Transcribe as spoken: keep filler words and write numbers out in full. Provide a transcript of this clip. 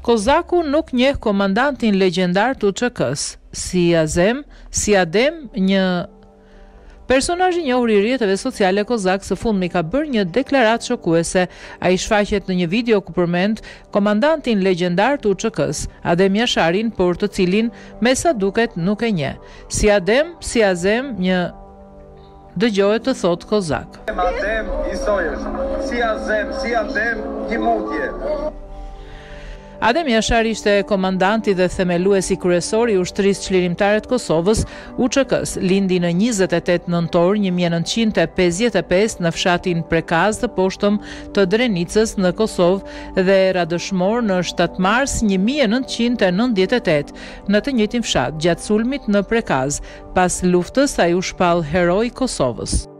Kozaku nuk njeh komandantin legjendar të U Ç K-s, si Azem, si Adem, një personazh i njohur i rrjeteve sociale kozak së fundmi ka bërë një deklaratë shokuese. Ai shfaqet në një video ku përmend komandantin legjendar të U Ç K-s, Adem Jasharin, por të cilin me sa duket nuk e njeh. Si Adem, si Azem, një dëgjohet të thot kozak. Adem i sojesh, si Azem, si Adem një mutje. Adem Jashari ishte komandanti dhe themeluesi kryesor i ushtrisë çlirimtare të Kosovës, U Ç K-s. Lindi në njëzet e tetë nëntor një mijë e nëntëqind e pesëdhjetë e pesë në fshatin Prekaz të poshtëm të Drenicës në Kosovë dhe era dëshmor në shtatë mars një mijë e nëntëqind e nëntëdhjetë e tetë në të njëjtin fshat gjatë sulmit në Prekaz. Pas luftës ai u shpall hero i Kosovës.